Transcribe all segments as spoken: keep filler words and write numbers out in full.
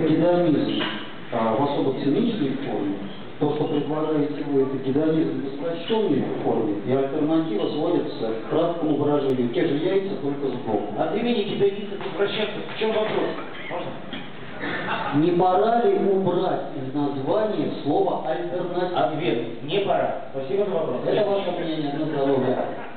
гедонизм а, в особо циничной форме. То, что предлагаете вы, это гедонизм в упрощенной форме, и альтернатива сводится к краткому выражению. Те же яйца, только сбоку. От имени гедонизма упрощаться. В чем вопрос? Можно? Не пора ли убрать из названия слово альтернатива? Ответ. Не пора. Спасибо за вопрос. Это ваше мнение на здоровье.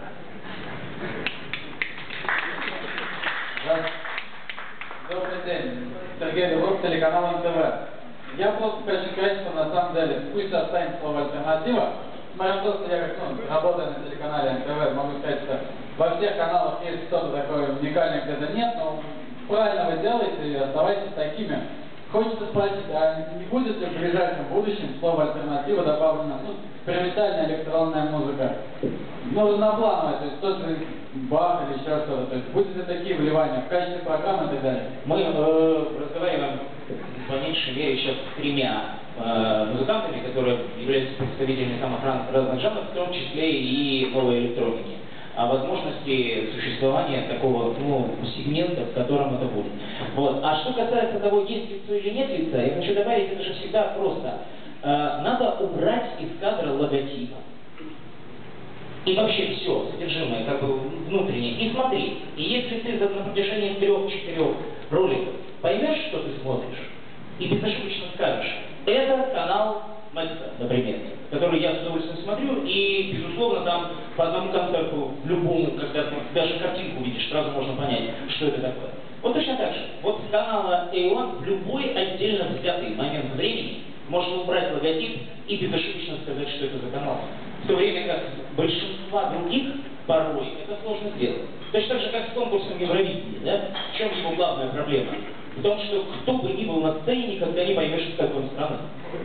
Добрый день. Сергей Дубров, телеканал эн тэ вэ. Я просто хочу сказать, что на самом деле пусть останется слово альтернатива. Смотря то, что я как ну, работаю на телеканале эн тэ вэ, могу сказать, что во всех каналах есть что-то такое уникальное, где-то нет, но правильно вы делаете и оставайтесь такими. Хочется спросить, а не будет ли в ближайшем будущем слово альтернатива добавлено, ну, экспериментальная электронная музыка? Ну, разноплановая, то есть тот же Бах или еще что-то, то есть будут ли такие вливания в качестве программы и так далее? Мы э, разговариваем по меньшей мере сейчас с тремя э, музыкантами, которые являются представителями самых разных жанров, в том числе и новой электроники, о возможности существования такого ну, сегмента, в котором это будет. Вот. А что касается того, есть лицо или нет лица, я хочу добавить, это же всегда просто. Э, надо убрать из кадра логотипа. И вообще все, содержимое, как бы внутреннее. И смотри, и если ты на протяжении трех-четырех роликов поймешь, что ты смотришь, и безошибочно скажешь, это канал Мэкса, например, который я с удовольствием смотрю, и, безусловно, там по одному концерту, любому, когда ты даже картинку увидишь, сразу можно понять, что это такое. Вот точно так же. Вот с канала эй один в любой отдельно взятый момент времени можно убрать логотип и безошибочно сказать, что это за канал. В то время как большинства других порой это сложно сделать. Точно так же, как с конкурсом Евровидения, да? В чем его главная проблема? В том, что кто бы ни был на сцене, никогда не поймешь, из какой он страны.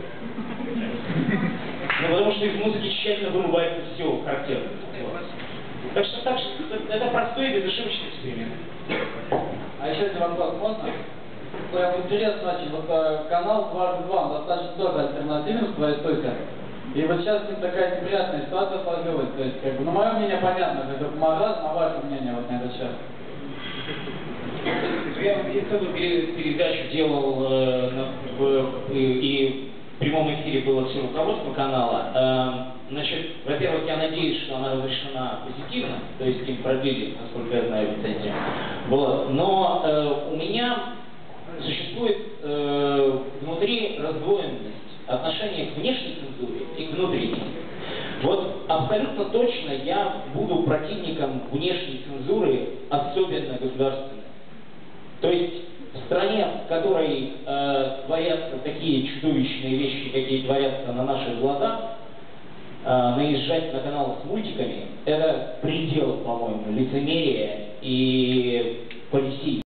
Ну, потому что из музыки тщательно вымывается все характерное. Вот. Так что так, это простой и безошибочный эксперимент. А еще один вопрос можно? Прям интересно очень, вот э, канал дважды два, он достаточно тоже альтернативен в своей сути. И вот сейчас с ним такая неприятная ситуация сложилась. То есть, как бы, ну, мое мнение понятно, это помогает, а ваше мнение вот на этот счет? Я целую передачу делал э, на, в, и в прямом эфире было все руководство канала. Э, значит, во-первых, я надеюсь, что она разрешена позитивно, то есть им продлили, насколько я знаю, лицензию. Вот. Но э, у меня существует э, внутри раздвоенность отношение к внешней цензуре и к внутренней. Вот абсолютно точно я буду противником внешней цензуры, особенно государственной. То есть в стране, в которой э, творятся такие чудовищные вещи, какие творятся на наших глазах, э, наезжать на канал с мультиками, это предел, по-моему, лицемерия и полисии.